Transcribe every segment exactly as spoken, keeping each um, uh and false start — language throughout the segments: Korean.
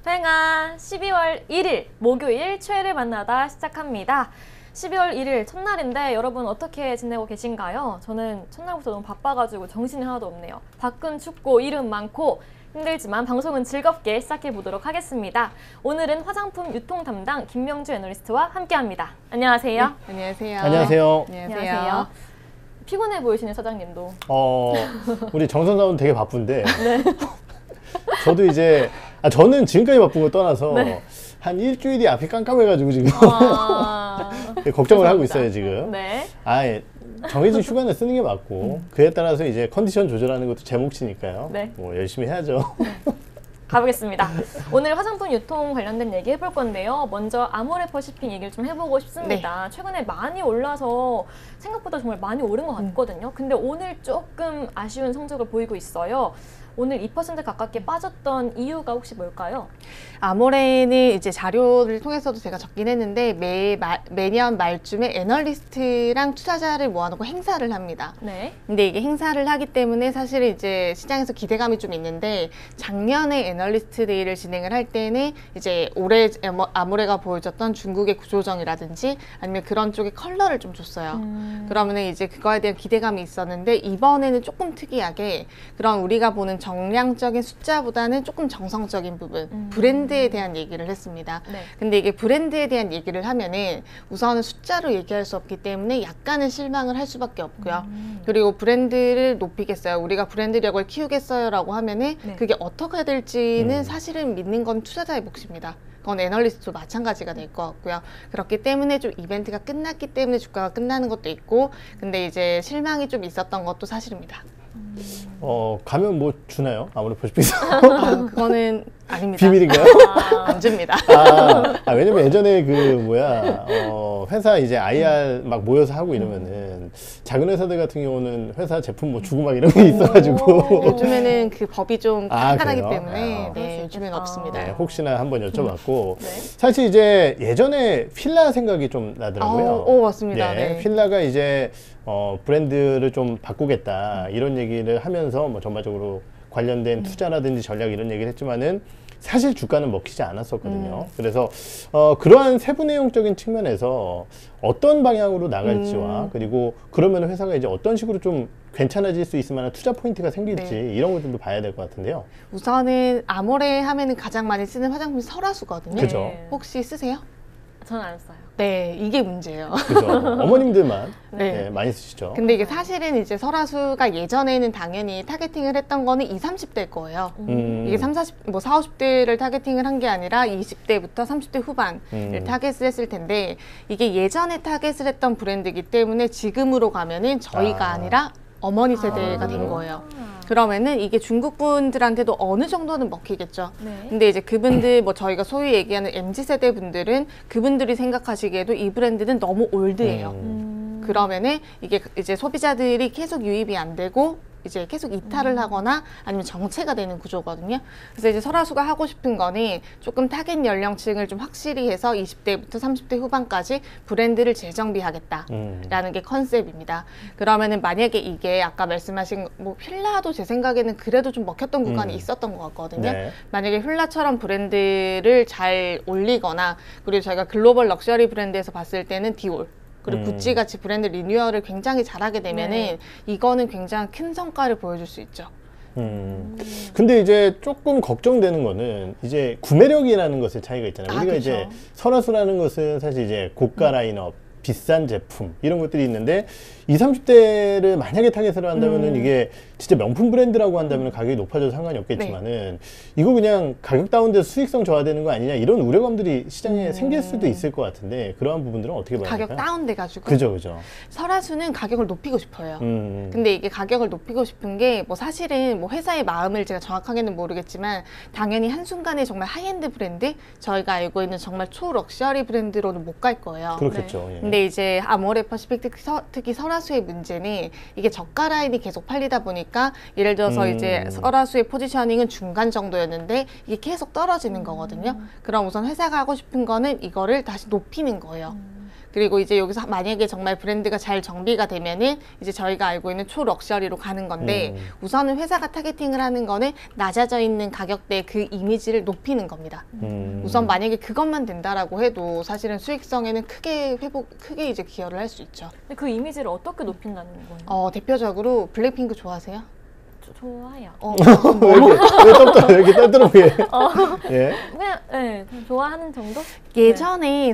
팽아 십이월 일일 목요일 최애를 만나다 시작합니다. 십이월 일일 첫날인데 여러분 어떻게 지내고 계신가요? 저는 첫날부터 너무 바빠가지고 정신이 하나도 없네요. 밖은 춥고 일은 많고 힘들지만 방송은 즐겁게 시작해 보도록 하겠습니다. 오늘은 화장품 유통 담당 김명주 애널리스트와 함께합니다. 안녕하세요. 네, 안녕하세요. 안녕하세요. 안녕하세요. 안녕하세요. 피곤해 보이시는 사장님도. 어, 우리 정선사원 되게 바쁜데. 네. 저도 이제, 아, 저는 지금까지 바쁜 거 떠나서 네. 한 일주일이 앞이 깜깜해가지고 지금 아... 걱정을 죄송합니다. 하고 있어요, 지금. 네. 아예 정해진 휴가는 쓰는 게 맞고, 음. 그에 따라서 이제 컨디션 조절하는 것도 제 몫이니까요. 네. 뭐 열심히 해야죠. 가보겠습니다. 오늘 화장품 유통 관련된 얘기 해볼 건데요. 먼저 아모레퍼시픽 얘기를 좀 해보고 싶습니다. 네. 최근에 많이 올라서 생각보다 정말 많이 오른 것 같거든요. 근데 오늘 조금 아쉬운 성적을 보이고 있어요. 오늘 이 퍼센트 가깝게 빠졌던 이유가 혹시 뭘까요? 아모레는 이제 자료를 통해서도 제가 적긴 했는데 매, 마, 매년 말쯤에 애널리스트랑 투자자를 모아놓고 행사를 합니다. 네. 근데 이게 행사를 하기 때문에 사실 이제 시장에서 기대감이 좀 있는데 작년에 애널리스트 데이를 진행을 할 때는 이제 올해 아모레가 보여줬던 중국의 구조정이라든지 아니면 그런 쪽의 컬러를 좀 줬어요. 음. 그러면 이제 그거에 대한 기대감이 있었는데 이번에는 조금 특이하게 그런 우리가 보는 정량적인 숫자보다는 조금 정성적인 부분, 음. 브랜드에 대한 얘기를 했습니다. 네. 근데 이게 브랜드에 대한 얘기를 하면은 우선은 숫자로 얘기할 수 없기 때문에 약간은 실망을 할 수밖에 없고요. 음. 그리고 브랜드를 높이겠어요. 우리가 브랜드력을 키우겠어요 라고 하면은 네. 그게 어떻게 될지는 음. 사실은 믿는 건 투자자의 몫입니다. 그건 애널리스트도 마찬가지가 될 것 같고요. 그렇기 때문에 좀 이벤트가 끝났기 때문에 주가가 끝나는 것도 있고 근데 이제 실망이 좀 있었던 것도 사실입니다. 어, 가면 뭐 주나요? 아모레퍼시픽에서? 아, 그거는 아닙니다. 비밀인가요? 아, 안 줍니다. 아, 아, 왜냐면 예전에 그 뭐야 어, 회사 이제 아이알 막 모여서 하고 이러면은 작은 회사들 같은 경우는 회사 제품 뭐 주고 막 이런 게 있어가지고 요즘에는 그 법이 좀 깐깐하기 아, 때문에 아, 네, 요즘엔 없습니다. 네, 혹시나 한번 여쭤봤고 네. 사실 이제 예전에 필라 생각이 좀 나더라고요. 어, 어 맞습니다. 네, 네. 필라가 이제 어, 브랜드를 좀 바꾸겠다 이런 얘기를 하면서 뭐 전반적으로 관련된 음. 투자라든지 전략 이런 얘기를 했지만은 사실 주가는 먹히지 않았었거든요. 음. 그래서 어, 그러한 세부 내용적인 측면에서 어떤 방향으로 나갈지와 음. 그리고 그러면 회사가 이제 어떤 식으로 좀 괜찮아질 수 있을 만한 투자 포인트가 생길지 네. 이런 것들도 봐야 될 것 같은데요. 우선은 아모레 하면은 가장 많이 쓰는 화장품이 설화수거든요. 그죠. 네. 혹시 쓰세요? 저는 안 써요. 네, 이게 문제예요. 그죠. 어머님들만 네. 네, 많이 쓰시죠. 근데 이게 사실은 이제 설화수가 예전에는 당연히 타겟팅을 했던 거는 이십, 삼십 대일 거예요. 음. 이게 삼, 사십, 뭐 사, 오십 대를 타겟팅을 한 게 아니라 이십 대부터 삼십 대 후반을 음. 타겟을 했을 텐데 이게 예전에 타겟을 했던 브랜드이기 때문에 지금으로 가면은 저희가 아. 아니라 어머니 세대가 아. 된 거예요. 그러면은 이게 중국 분들한테도 어느 정도는 먹히겠죠. 네. 근데 이제 그분들 뭐 저희가 소위 얘기하는 엠지 세대 분들은 그분들이 생각하시기에도 이 브랜드는 너무 올드해요. 음. 그러면은 이게 이제 소비자들이 계속 유입이 안 되고 이제 계속 이탈을 음. 하거나 아니면 정체가 되는 구조거든요. 그래서 이제 설화수가 하고 싶은 거는 조금 타겟 연령층을 좀 확실히 해서 이십 대부터 삼십 대 후반까지 브랜드를 재정비하겠다라는 음. 게 컨셉입니다. 그러면은 만약에 이게 아까 말씀하신 뭐 휠라도 제 생각에는 그래도 좀 먹혔던 구간이 음. 있었던 것 같거든요. 네. 만약에 휠라처럼 브랜드를 잘 올리거나 그리고 저희가 글로벌 럭셔리 브랜드에서 봤을 때는 디올 그리고 음. 구찌 같이 브랜드 리뉴얼을 굉장히 잘하게 되면은 네. 이거는 굉장히 큰 성과를 보여줄 수 있죠. 음. 음. 근데 이제 조금 걱정되는 거는 이제 구매력이라는 것의 차이가 있잖아요. 아, 우리가 그쵸. 이제 설화수라는 것은 사실 이제 고가 라인업, 비싼 제품 이런 것들이 있는데 이십, 삼십 대를 만약에 타겟으로 한다면은 음. 이게 진짜 명품 브랜드라고 한다면 가격이 높아져도 상관이 없겠지만은 네. 이거 그냥 가격 다운돼서 수익성 저하되는 거 아니냐 이런 우려감들이 시장에 음. 생길 수도 있을 것 같은데 그러한 부분들은 어떻게 봐야 될까요? 가격 다운돼가지고 그죠 그죠. 설화수는 가격을 높이고 싶어요. 음. 근데 이게 가격을 높이고 싶은 게 뭐 사실은 뭐 회사의 마음을 제가 정확하게는 모르겠지만 당연히 한순간에 정말 하이엔드 브랜드 저희가 알고 있는 정말 초럭셔리 브랜드로는 못 갈 거예요. 그렇겠죠. 네. 예. 근데 이제 아모레퍼시픽 특히, 서, 특히 설화수의 문제는 이게 저가 라인이 계속 팔리다 보니까 예를 들어서 음. 이제 설화수의 포지셔닝은 중간 정도였는데 이게 계속 떨어지는 거거든요. 음. 그럼 우선 회사가 하고 싶은 거는 이거를 다시 높이는 거예요. 음. 그리고 이제 여기서 만약에 정말 브랜드가 잘 정비가 되면은 이제 저희가 알고 있는 초럭셔리로 가는 건데 음. 우선은 회사가 타겟팅을 하는 거는 낮아져 있는 가격대 그 이미지를 높이는 겁니다. 음. 우선 만약에 그것만 된다라고 해도 사실은 수익성에는 크게 회복, 크게 이제 기여를 할 수 있죠. 근데 그 이미지를 어떻게 높인다는 거예요? 어, 대표적으로 블랙핑크 좋아하세요? 저- 좋아요. 어, 왜 이렇게 왜 떨떠 이렇게 떨떠름게 예. 그냥 네, 좀 좋아하는 정도? 예전에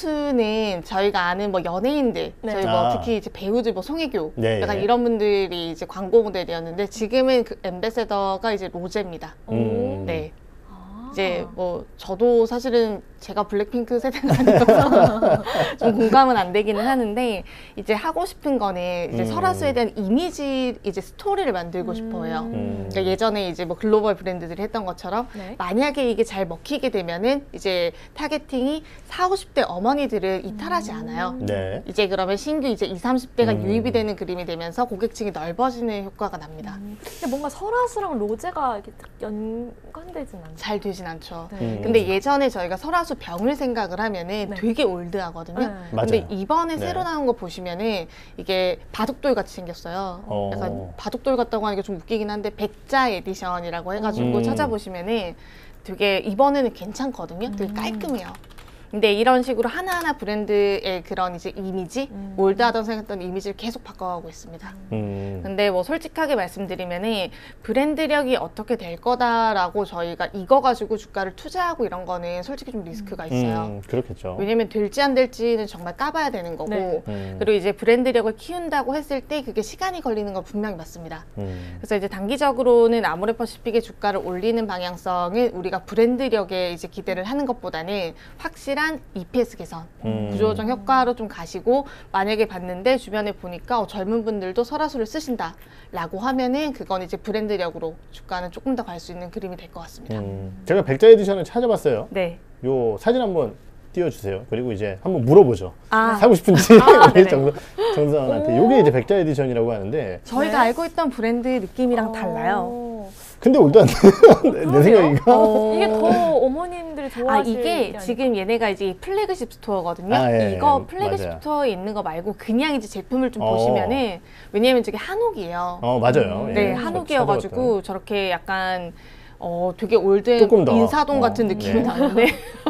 설화수는 저희가 아는 뭐 연예인들, 네. 저희 뭐 아. 특히 이제 배우들, 뭐 송혜교, 네, 약간 예. 이런 분들이 이제 광고 모델이었는데 지금은 그 앰베세더가 이제 로제입니다. 음. 네. 아. 이제 뭐 저도 사실은 제가 블랙핑크 세대가 아니어서 좀 공감은 안 되기는 하는데 이제 하고 싶은 거는 이제 음. 설화수에 대한 이미지 이제 스토리를 만들고 싶어요. 음. 그러니까 예전에 이제 뭐 글로벌 브랜드들이 했던 것처럼 네. 만약에 이게 잘 먹히게 되면은 이제 타겟팅이 사십, 오십 대 어머니들을 이탈하지 않아요. 네. 이제 그러면 신규 이제 이십, 삼십 대가 음. 유입이 되는 그림이 되면서 고객층이 넓어지는 효과가 납니다. 음. 근데 뭔가 설화수랑 로제가 이렇게 딱 연관되진 않죠. 잘 되진 않죠. 네. 음. 근데 예전에 저희가 설화수 병을 생각을 하면은 네. 되게 올드하거든요. 네. 맞아요. 근데 이번에 네. 새로 나온 거 보시면은 이게 바둑돌 같이 생겼어요. 어. 약간 바둑돌 같다고 하니까 좀 웃기긴 한데 백자 에디션이라고 해가지고 음. 찾아보시면은 되게 이번에는 괜찮거든요. 되게 음. 깔끔해요. 근데 이런 식으로 하나하나 브랜드의 그런 이제 이미지, 음. 올드하다고 생각했던 이미지를 계속 바꿔가고 있습니다. 음. 근데 뭐 솔직하게 말씀드리면은 브랜드력이 어떻게 될 거다라고 저희가 이거 가지고 주가를 투자하고 이런 거는 솔직히 좀 리스크가 있어요. 음, 그렇겠죠. 왜냐면 될지 안 될지는 정말 까봐야 되는 거고 네. 음. 그리고 이제 브랜드력을 키운다고 했을 때 그게 시간이 걸리는 건 분명히 맞습니다. 음. 그래서 이제 단기적으로는 아모레퍼시픽의 주가를 올리는 방향성은 우리가 브랜드력에 이제 기대를 하는 것보다는 확실한 이피에스 개선, 음. 구조조정 효과로 좀 가시고 만약에 봤는데 주변에 보니까 어, 젊은 분들도 설화수를 쓰신다라고 하면은 그건 이제 브랜드력으로 주가는 조금 더 갈 수 있는 그림이 될 것 같습니다. 음. 제가 백자 에디션을 찾아봤어요. 네. 요 사진 한번 띄워주세요. 그리고 이제 한번 물어보죠. 아, 사고 싶은지 아, 네네. 정선, 정선한테. 오. 요게 이제 백자 에디션이라고 하는데 저희가 네. 알고 있던 브랜드 느낌이랑 어. 달라요. 근데 일단 내 생각인가? 어. 이게 더 어머님들이 아 좋아하실 이게 게 지금 얘네가 이제 플래그십 스토어거든요. 아, 예, 이거 예, 플래그십 맞아요. 스토어에 있는 거 말고 그냥 이제 제품을 좀 어. 보시면은 왜냐면 저게 한옥이에요. 어 맞아요. 음, 네, 예, 한옥이어가지고 저렇게 약간 어 되게 올드한 조금 더. 인사동 어, 같은 느낌이 네. 나는데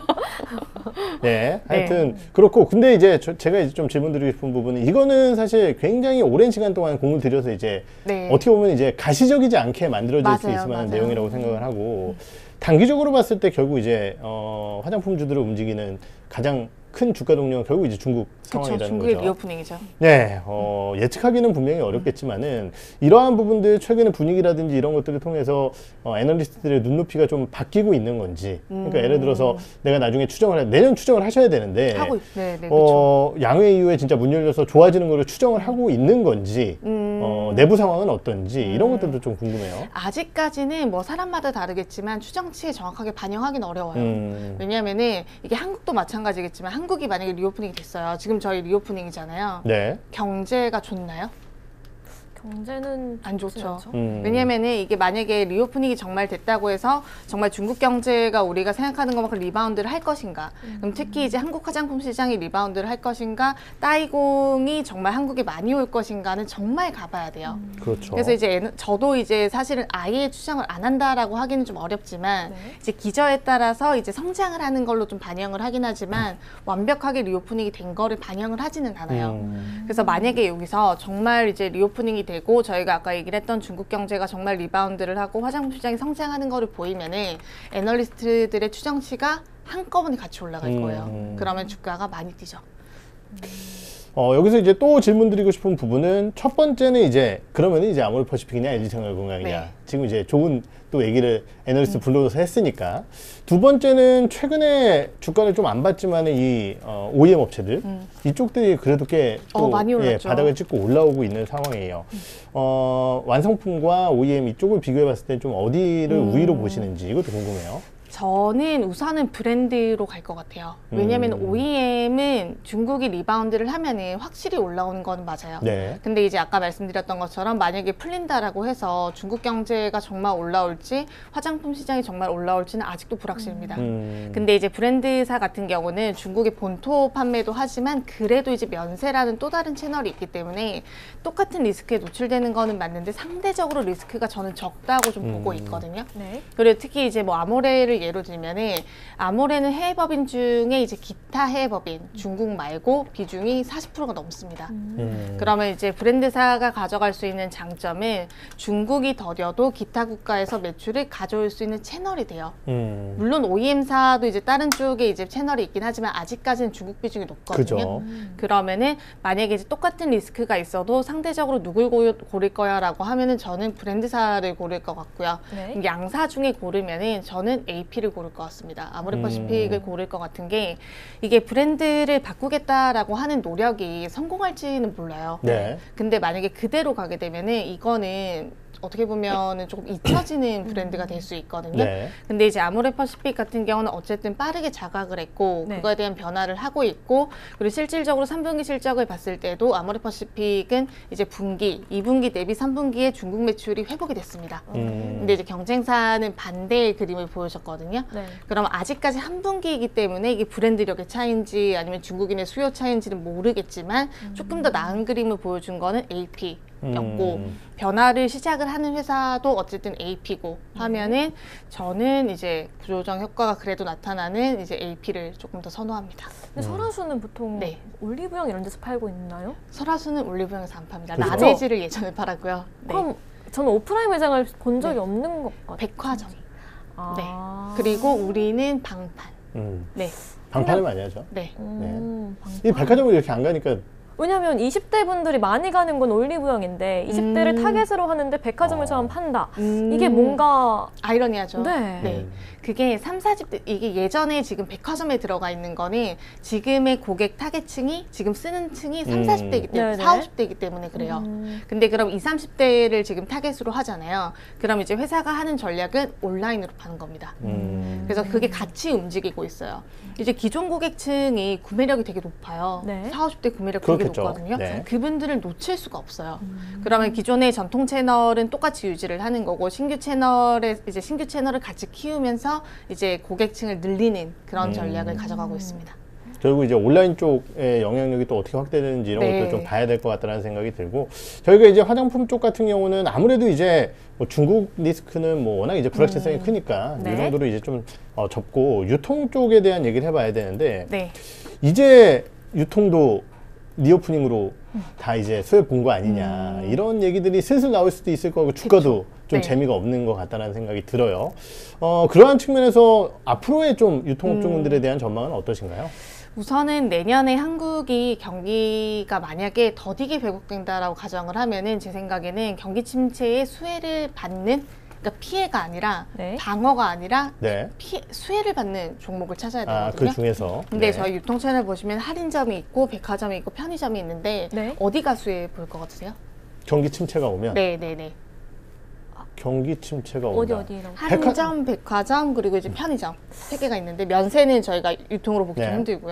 네, 하여튼 그렇고 근데 이제 저, 제가 이제 좀 질문드리고 싶은 부분은 이거는 사실 굉장히 오랜 시간 동안 공을 들여서 이제 네. 어떻게 보면 이제 가시적이지 않게 만들어질 수 맞아요, 있을 만한 맞아요. 내용이라고 생각을 하고 단기적으로 봤을 때 결국 이제 어, 화장품주들을 움직이는 가장 큰 주가 동력은 결국 이제 중국 그렇죠. 상황이라는 중국의 거죠. 리오프닝이죠. 네, 어, 예측하기는 분명히 어렵겠지만은 이러한 부분들 최근의 분위기라든지 이런 것들을 통해서 어, 애널리스트들의 눈높이가 좀 바뀌고 있는 건지. 그러니까 음. 예를 들어서 내가 나중에 추정을 할 내년 추정을 하셔야 되는데 하고 있, 네, 네, 그렇죠. 어, 양회 이후에 진짜 문 열려서 좋아지는 거를 추정을 하고 있는 건지 음. 어, 내부 상황은 어떤지 이런 것들도 좀 궁금해요. 아직까지는 뭐 사람마다 다르겠지만 추정치에 정확하게 반영하기는 어려워요. 음. 왜냐하면은 이게 한국도 마찬가지겠지만 한국이 만약에 리오프닝이 됐어요. 지금 저희 리오프닝이잖아요. 네. 경제가 좋나요? 경제는 안 좋지 좋죠. 않죠? 음. 왜냐면은 이게 만약에 리오프닝이 정말 됐다고 해서 정말 중국 경제가 우리가 생각하는 것만큼 리바운드를 할 것인가? 그럼 특히 이제 한국 화장품 시장이 리바운드를 할 것인가? 따이공이 정말 한국에 많이 올 것인가는 정말 가봐야 돼요. 그렇죠. 그래서 이제 애는- 저도 이제 사실은 아예 추정을 안 한다라고 하기는 좀 어렵지만 네. 이제 기저에 따라서 이제 성장을 하는 걸로 좀 반영을 하긴 하지만 완벽하게 리오프닝이 된 거를 반영을 하지는 않아요. 음. 그래서 만약에 여기서 정말 이제 리오프닝이 되고 저희가 아까 얘기를 했던 중국 경제가 정말 리바운드를 하고 화장품 시장이 성장하는 거를 보이면은 애널리스트들의 추정치가 한꺼번에 같이 올라갈 음. 거예요. 그러면 주가가 많이 뛰죠. 어, 여기서 이제 또 질문 드리고 싶은 부분은 첫 번째는 이제 그러면 이제 아모레퍼시픽이냐 엘지생활건강이냐 네. 지금 이제 좋은 또 얘기를 애널리스트 불러서 했으니까 두 번째는 최근에 주가를 좀 안 봤지만 이 어, 오이엠 업체들 음. 이쪽들이 그래도 꽤 또 어, 많이 예, 올랐죠. 바닥을 찍고 올라오고 있는 상황이에요. 어, 완성품과 오이엠 이쪽을 비교해 봤을 때 좀 어디를 음. 우위로 보시는지 이것도 궁금해요. 저는 우선은 브랜드로 갈 것 같아요. 왜냐하면 음. 오이엠은 중국이 리바운드를 하면은 확실히 올라오는 건 맞아요. 네. 근데 이제 아까 말씀드렸던 것처럼 만약에 풀린다라고 해서 중국 경제가 정말 올라올지 화장품 시장이 정말 올라올지는 아직도 불확실합니다. 음. 근데 이제 브랜드사 같은 경우는 중국의 본토 판매도 하지만 그래도 이제 면세라는 또 다른 채널이 있기 때문에 똑같은 리스크에 노출되는 거는 맞는데 상대적으로 리스크가 저는 적다고 좀 음. 보고 있거든요. 네. 그리고 특히 이제 뭐 아모레를 예로 들면은 아모레는 해외 법인 중에 이제 기타 해외 법인 중국 말고 비중이 사십 퍼센트가 넘습니다. 음. 그러면 이제 브랜드사가 가져갈 수 있는 장점은 중국이 더뎌도 기타 국가에서 매출을 가져올 수 있는 채널이 돼요. 음. 물론 오이엠사도 이제 다른 쪽에 이제 채널이 있긴 하지만 아직까지는 중국 비중이 높거든요. 그죠. 그러면은 만약에 이제 똑같은 리스크가 있어도 상대적으로 누굴 고, 고를 거야라고 하면은 저는 브랜드사를 고를 것 같고요. 네. 양사 중에 고르면은 저는 에이피를 고를 것 같습니다. 아모레퍼시픽을 음. 고를 것 같은 게 이게 브랜드를 바꾸겠다라고 하는 노력이 성공할지는 몰라요. 네. 근데 만약에 그대로 가게 되면은 이거는 어떻게 보면은 조금 잊혀지는 브랜드가 될 수 있거든요. 네. 근데 이제 아모레퍼시픽 같은 경우는 어쨌든 빠르게 자각을 했고 네. 그거에 대한 변화를 하고 있고 그리고 실질적으로 삼 분기 실적을 봤을 때도 아모레퍼시픽은 이제 분기, 이 분기 대비 삼 분기에 중국 매출이 회복이 됐습니다. 음. 근데 이제 경쟁사는 반대의 그림을 보여줬거든요. 네. 그럼 아직까지 한 분기이기 때문에 이게 브랜드력의 차이인지 아니면 중국인의 수요 차이인지는 모르겠지만 조금 더 나은 그림을 보여준 거는 에이피. 였고 음. 변화를 시작을 하는 회사도 어쨌든 에이피고 하면은 저는 이제 구조조정 효과가 그래도 나타나는 이제 에이피를 조금 더 선호합니다. 근데 설화수는 보통 네. 올리브영 이런 데서 팔고 있나요? 설화수는 올리브영에서 안 팝니다. 그죠? 라네즈를 예전에 팔았고요. 네. 그럼 저는 오프라인 매장을 본 적이 네. 없는 것 같아요. 백화점. 아. 그리고 우리는 방판. 음. 네. 방판을 많이 하죠. 네. 음, 이 백화점을 이렇게 안 가니까 왜냐면 이십 대 분들이 많이 가는 건 올리브영인데 이십 대를 음. 타겟으로 하는데 백화점에서만 어. 판다. 음. 이게 뭔가 아이러니하죠. 네. 네. 음. 그게 삼, 사십 대, 이게 예전에 지금 백화점에 들어가 있는 거는 지금의 고객 타겟층이 지금 쓰는 층이 삼, 음. 사십 대이기 때문에, 네네. 사, 오십 대이기 때문에 그래요. 음. 근데 그럼 이십, 삼십 대를 지금 타겟으로 하잖아요. 그럼 이제 회사가 하는 전략은 온라인으로 파는 겁니다. 음. 그래서 그게 같이 움직이고 있어요. 이제 기존 고객층이 구매력이 되게 높아요. 네. 사, 오십 대 구매력 그렇겠죠. 되게 높거든요. 네. 그분들을 놓칠 수가 없어요. 음. 그러면 기존의 전통 채널은 똑같이 유지를 하는 거고 신규 채널에 이제 신규 채널을 같이 키우면서 이제 고객층을 늘리는 그런 음. 전략을 가져가고 있습니다. 결국 이제 온라인 쪽의 영향력이 또 어떻게 확대되는지 이런 네. 것도 좀 봐야 될 것 같다는 생각이 들고 저희가 이제 화장품 쪽 같은 경우는 아무래도 이제 뭐 중국 리스크는 뭐 워낙 이제 불확실성이 음. 크니까 네. 이 정도로 이제 좀 어, 접고 유통 쪽에 대한 얘기를 해봐야 되는데 네. 이제 유통도 리오프닝으로 다 이제 수혜 본 거 아니냐 음. 이런 얘기들이 슬슬 나올 수도 있을 거고 주가도 좀 네. 재미가 없는 것 같다는 생각이 들어요. 어, 그러한 측면에서 앞으로의 좀 유통업종들에 대한 전망은 어떠신가요? 우선은 내년에 한국이 경기가 만약에 더디게 회복된다라고 가정을 하면은 제 생각에는 경기 침체의 수혜를 받는 그러니까 피해가 아니라 네. 방어가 아니라 네. 피해, 수혜를 받는 종목을 찾아야 아, 되거든요. 그 중에서. 근데 네. 저희 유통 채널 보시면 할인점이 있고 백화점이 있고 편의점이 있는데 네. 어디가 수혜 볼 것 같으세요? 경기 침체가 오면 네, 네, 네. 경기 침체가 온다. 어디 어디라고? 할인점, 백화점 그리고 이제 편의점 세 개가 있는데 면세는 저희가 유통으로 보기 좀 네. 힘들고요.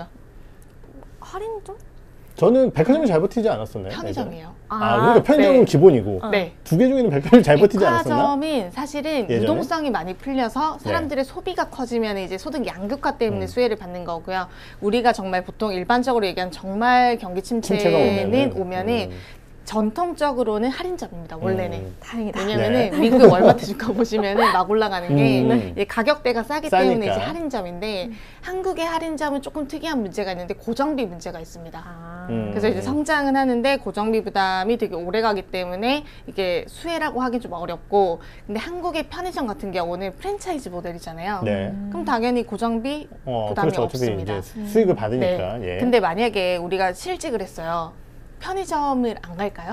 할인점? 저는 백화점이 잘 버티지 않았었나요? 편의점이에요. 아, 그러니까 편의점은 네. 기본이고 어. 네. 두 개 중에는 백화점이 잘 버티지 않았었나? 백화점은 사실은 예전에? 유동성이 많이 풀려서 사람들의 소비가 커지면 이제 소득 양극화 때문에 음. 수혜를 받는 거고요. 우리가 정말 보통 일반적으로 얘기하는 정말 경기 침체가 침체는 오면은, 오면은 음. 전통적으로는 할인점입니다. 원래는. 음. 다행이다. 왜냐면은 네. 미국 월마트 주가 보시면은 막 올라가는 게 음. 이제 가격대가 싸기 싸니까. 때문에 이제 할인점인데 한국의 할인점은 조금 특이한 문제가 있는데 고정비 문제가 있습니다. 아. 음. 그래서 이제 성장은 하는데 고정비 부담이 되게 오래 가기 때문에 이게 수혜라고 하긴 좀 어렵고 근데 한국의 편의점 같은 경우는 프랜차이즈 모델이잖아요. 네. 그럼 당연히 고정비 어, 부담이 그렇죠. 어차피 없습니다. 이제 수- 수익을 받으니까. 네. 예. 근데 만약에 우리가 실직을 했어요. 편의점을 안 갈까요?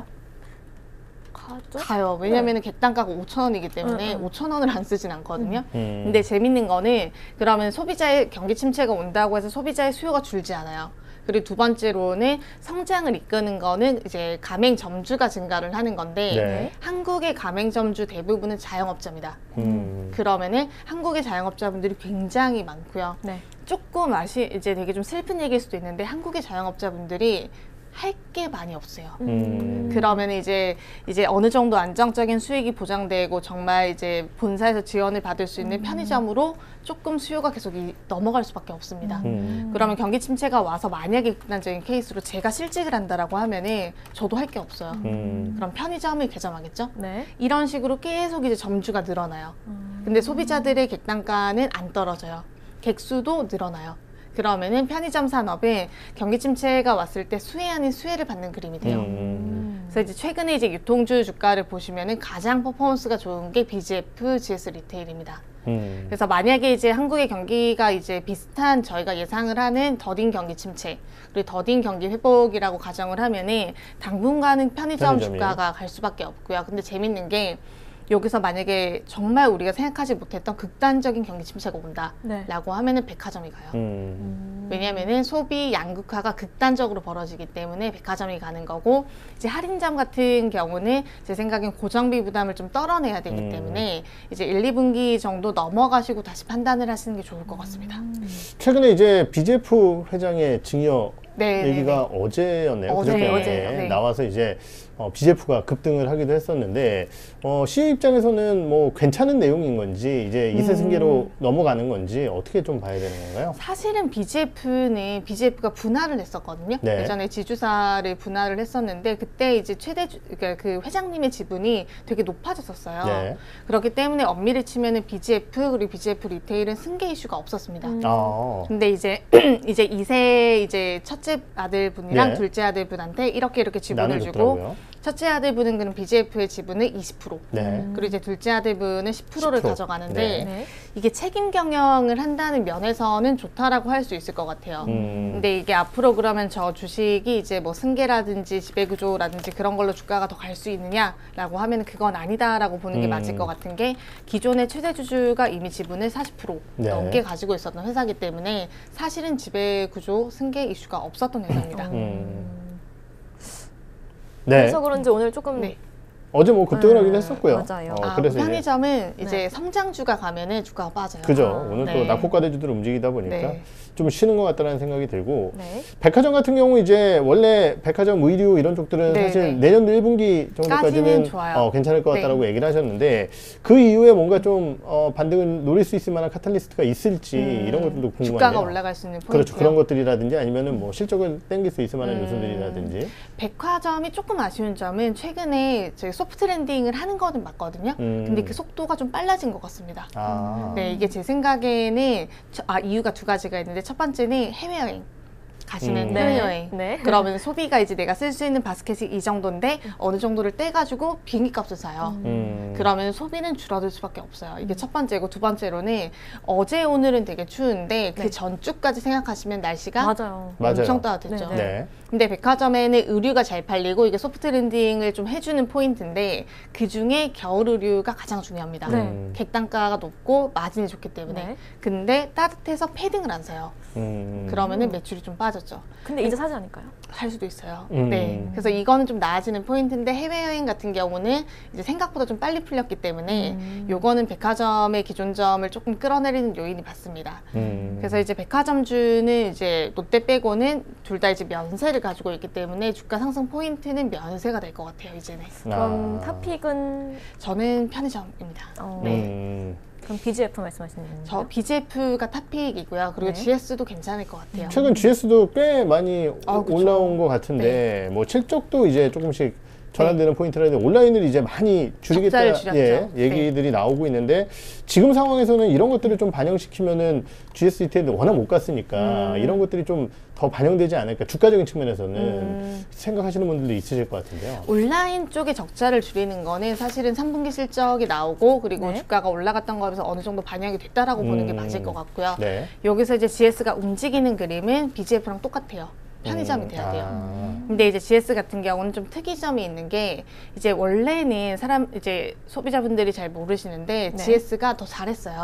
가죠? 가요. 왜냐면은 객단가가 오천 원이기 때문에 응, 응. 오천 원을 안 쓰진 않거든요. 음. 근데 재밌는 거는 그러면 소비자의 경기 침체가 온다고 해서 소비자의 수요가 줄지 않아요. 그리고 두 번째로는 성장을 이끄는 거는 이제 가맹점주가 증가를 하는 건데 네. 한국의 가맹점주 대부분은 자영업자입니다. 음. 그러면은 한국의 자영업자분들이 굉장히 많고요. 네. 조금 아시 이제 되게 좀 슬픈 얘기일 수도 있는데 한국의 자영업자분들이 할 게 많이 없어요. 음. 그러면 이제 이제 어느 정도 안정적인 수익이 보장되고 정말 이제 본사에서 지원을 받을 수 있는 편의점으로 조금 수요가 계속 이, 넘어갈 수밖에 없습니다. 음. 그러면 경기 침체가 와서 만약에 극단적인 케이스로 제가 실직을 한다라고 하면은 저도 할 게 없어요. 음. 그럼 편의점을 개점하겠죠? 네. 이런 식으로 계속 이제 점주가 늘어나요. 음. 근데 소비자들의 객단가는 안 떨어져요. 객수도 늘어나요. 그러면은 편의점 산업은 경기 침체가 왔을 때 수혜 아닌 수혜를 받는 그림이 돼요. 음. 그래서 이제 최근에 이제 유통주 주가를 보시면은 가장 퍼포먼스가 좋은 게 비지에프, 지에스 리테일입니다. 음. 그래서 만약에 이제 한국의 경기가 이제 비슷한 저희가 예상을 하는 더딘 경기 침체 그리고 더딘 경기 회복이라고 가정을 하면은 당분간은 편의점 편의점이. 주가가 갈 수밖에 없고요. 근데 재밌는 게 여기서 만약에 정말 우리가 생각하지 못했던 극단적인 경기 침체가 온다라고 네. 하면은 백화점이 가요. 음. 음. 왜냐하면은 소비 양극화가 극단적으로 벌어지기 때문에 백화점이 가는 거고 이제 할인점 같은 경우는 제 생각엔 고정비 부담을 좀 떨어내야 되기 음. 때문에 이제 일, 이 분기 정도 넘어가시고 다시 판단을 하시는 게 좋을 것 같습니다. 최근에 이제 비지에프 회장의 증여 네, 얘기가 어제였네요. 어제, 그저께 어제요. 네. 나와서 이제 어, 비지에프가 급등을 하기도 했었는데 어, 씨이오 입장에서는 뭐 괜찮은 내용인 건지 이제 이세승계로 넘어가는 건지 어떻게 좀 봐야 되는 건가요? 사실은 비지에프는 비지에프가 분할을 했었거든요. 네. 예전에 지주사를 분할을 했었는데 그때 이제 최대 주- 그러니까 그 회장님의 지분이 되게 높아졌었어요. 네. 그렇기 때문에 엄밀히 치면은 비지에프 그리고 비지에프 리테일은 승계 이슈가 없었습니다. 음. 어. 아, 근데 이제 이제 이 세 이제 첫째 아들분이랑 네. 둘째 아들분한테 이렇게 이렇게 지분을 주고 나눠줬더라고요. 첫째 아들분은 그럼 비지에프의 지분을 이십 퍼센트 네. 그리고 이제 둘째 아들분은 십 퍼센트를 십 퍼센트. 가져가는데 네. 네. 이게 책임 경영을 한다는 면에서는 좋다라고 할 수 있을 것 같아요. 음. 근데 이게 앞으로 그러면 저 주식이 이제 뭐 승계라든지 지배구조라든지 그런 걸로 주가가 더 갈 수 있느냐라고 하면 그건 아니다라고 보는 게 음. 맞을 것 같은 게 기존의 최대 주주가 이미 지분을 사십 퍼센트 네. 넘게 가지고 있었던 회사이기 때문에 사실은 지배구조 승계 이슈가 없었던 회사입니다. 음. 네. 그래서 그런지 오늘 조금 네. 어제 뭐 급등을 음, 하긴 했었고요. 맞아요. 어, 아, 그래서 이제 편의점은 이제 네. 성장주가 가면은 주가가 빠져요. 그죠. 아, 오늘 또 네. 낙폭과대주들 움직이다 보니까 네. 좀 쉬는 것 같다는 생각이 들고 네. 백화점 같은 경우 이제 원래 백화점 의류 이런 쪽들은 네, 사실 네. 내년도 일 분기 정도까지는 까지는 좋아요. 어, 괜찮을 것 네. 같다라고 얘기를 하셨는데 그 이후에 뭔가 좀 어, 반등을 노릴 수 있을 만한 카탈리스트가 있을지 음, 이런 것들도 궁금하네요. 주가가 올라갈 수 있는 포인트. 그렇죠. 그런 것들이라든지 아니면은 뭐 실적을 땡길 수 있을 만한 음. 요소들이라든지. 백화점이 조금 아쉬운 점은 최근에 저희 소프트 랜딩을 하는 거는 맞거든요. 음. 근데 그 속도가 좀 빨라진 것 같습니다. 아. 네, 이게 제 생각에는 저- 아, 이유가 두 가지가 있는데 첫 번째는 해외여행. 가시는 음. 해외여행. 네. 그러면 소비가 이제 내가 쓸 수 있는 바스켓이 이 정도인데 어느 정도를 떼가지고 비행기 값을 사요. 음. 그러면 소비는 줄어들 수밖에 없어요. 이게 첫 번째고 두 번째로는 어제 오늘은 되게 추운데 그 네. 전주까지 생각하시면 날씨가 맞아요. 맞아요. 엄청 따뜻했죠. 네, 네. 근데 백화점에는 의류가 잘 팔리고 이게 소프트 랜딩을 좀 해주는 포인트인데 그 중에 겨울 의류가 가장 중요합니다. 네. 음. 객단가가 높고 마진이 좋기 때문에. 네. 근데 따뜻해서 패딩을 안 사요. 음. 그러면은 매출이 좀 빠졌죠. 근데 이제 사지 않을까요? 살 수도 있어요. 음. 네. 그래서 이거는 좀 나아지는 포인트인데 해외여행 같은 경우는 이제 생각보다 좀 빨리 풀렸기 때문에 음. 요거는 백화점의 기존점을 조금 끌어내리는 요인이 맞습니다. 음. 그래서 이제 백화점주는 이제 롯데 빼고는 둘 다 이제 면세를 가지고 있기 때문에 주가 상승 포인트는 면세가 될 것 같아요, 이제는. 그럼 아. 탑픽은 저는 편의점입니다. 어, 네. 음. 그럼 비지에프 말씀하시는 건가요? 저 비지에프가 탑픽이고요. 그리고 네. 지에스도 괜찮을 것 같아요. 최근 지에스도 꽤 많이 아, 그쵸. 올라온 것 같은데 뭐 실적도 이제 조금씩 전환되는 포인트라는데 온라인을 이제 많이 줄이겠다 적자를 줄였죠. 예, 얘기들이 나오고 있는데 지금 상황에서는 이런 것들을 좀 반영시키면은 지에스 리테일도 워낙 못 갔으니까 음. 이런 것들이 좀 더 반영되지 않을까 주가적인 측면에서는 음. 생각하시는 분들도 있으실 것 같은데요. 온라인 쪽에 적자를 줄이는 거는 사실은 삼 분기 실적이 나오고 그리고 네. 주가가 올라갔던 거에서 어느 정도 반영이 됐다라고 보는 게 음. 맞을 것 같고요. 네. 여기서 이제 지에스가 움직이는 그림은 비지에프랑 똑같아요. 편의점이 음, 돼야 돼요. 아. 근데 이제 지에스 같은 경우는 좀 특이점이 있는 게 이제 원래는 사람 이제 소비자분들이 잘 모르시는데 네. 지에스가 더 잘했어요.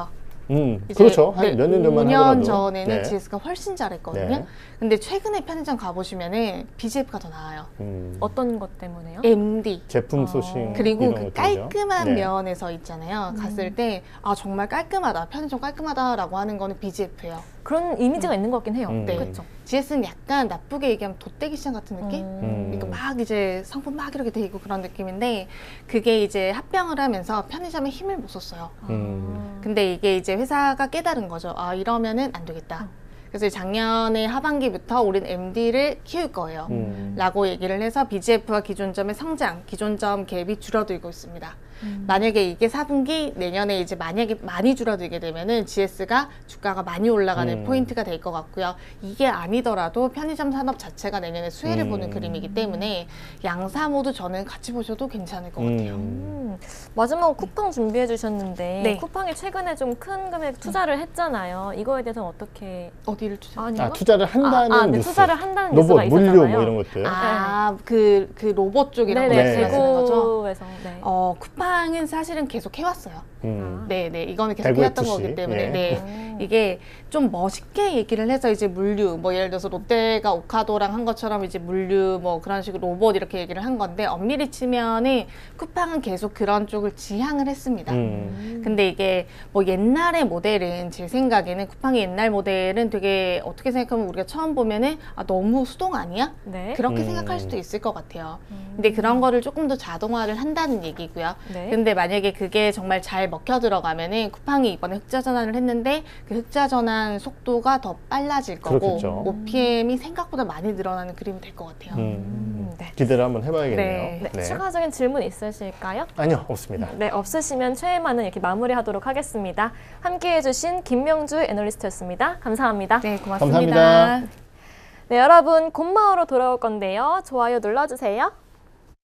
음, 이제 그렇죠. 한 네, 몇 년 전만 오 년 하더라도. 전에는 네. 지에스가 훨씬 잘했거든요. 네. 근데 최근에 편의점 가보시면은 비지에프가 더 나아요. 음, 어떤 것 때문에요? 엠디. 제품 어. 소싱 그리고 이런 그 것들이죠. 깔끔한 네. 면에서 있잖아요. 갔을 때, 아, 정말 깔끔하다. 편의점 깔끔하다라고 하는 거는 비지에프예요. 그런 이미지가 있는 것 같긴 해요. 음. 네. 그렇죠. 지에스는 약간 나쁘게 얘기하면 돗대기 시장 같은 느낌? 음. 그러니까 막 이제 상품 막 이렇게 돼 있고 그런 느낌인데, 그게 이제 합병을 하면서 편의점에 힘을 못 썼어요. 음. 근데 이게 이제 회사가 깨달은 거죠. 아, 이러면은 안 되겠다. 그래서 작년에 하반기부터 우린 엠디를 키울 거예요. 음. 라고 얘기를 해서 비지에프와 기존점의 성장, 기존점 갭이 줄어들고 있습니다. 음. 만약에 이게 사 분기 내년에 이제 만약에 많이 줄어들게 되면은 지에스가 주가가 많이 올라가는 음. 포인트가 될 것 같고요. 이게 아니더라도 편의점 산업 자체가 내년에 수혜를 음. 보는 그림이기 때문에 양사 모두 저는 같이 보셔도 괜찮을 것 같아요. 음, 마지막 쿠팡 준비해 주셨는데 네. 쿠팡이 최근에 좀 큰 금액 투자를 했잖아요. 이거에 대해서는 어떻게 어디를 투자? 아닌가? 아, 투자를 한다는 아, 아, 네, 뉴스. 투자를 한다는 로봇, 뉴스가 있었잖아요. 물류 뭐 이런 것들. 아, 그, 그 로봇 쪽이라고 네네, 네. 말씀하시는 거죠? 대구에서. 네. 어, 쿠팡은 사실은 계속 해왔어요. 음. 네, 네. 이거는 계속 대구 해왔던 에프씨. 거기 때문에. 예. 네. 음. 이게 좀 멋있게 얘기를 해서 이제 물류, 뭐 예를 들어서 롯데가 오카도랑 한 것처럼 이제 물류 뭐 그런 식으로 로봇 이렇게 얘기를 한 건데 엄밀히 치면은 쿠팡은 계속 그런 쪽을 지향을 했습니다. 음. 근데 이게 뭐 옛날의 모델은 제 생각에는 쿠팡의 옛날 모델은 되게 어떻게 생각하면 우리가 처음 보면은 아, 너무 수동 아니야? 네. 그렇게 음. 생각할 수도 있을 것 같아요. 음. 근데 그런 거를 조금 더 자동화를 한다는 얘기고요. 네. 근데 만약에 그게 정말 잘 먹혀 들어가면은 쿠팡이 이번에 흑자 전환을 했는데 그 흑자 전환 속도가 더 빨라질 거고 그렇겠죠. 오피엠이 생각보다 많이 늘어나는 그림이 될 것 같아요. 음. 음, 네. 기대를 한번 해봐야겠네요. 네. 네. 추가적인 질문 있으실까요? 아니요, 없습니다. 네, 없으시면 최애만은 이렇게 마무리하도록 하겠습니다. 함께해주신 김명주 애널리스트였습니다. 감사합니다. 네, 고맙습니다. 감사합니다. 네, 여러분 곰마우로 돌아올 건데요. 좋아요 눌러주세요.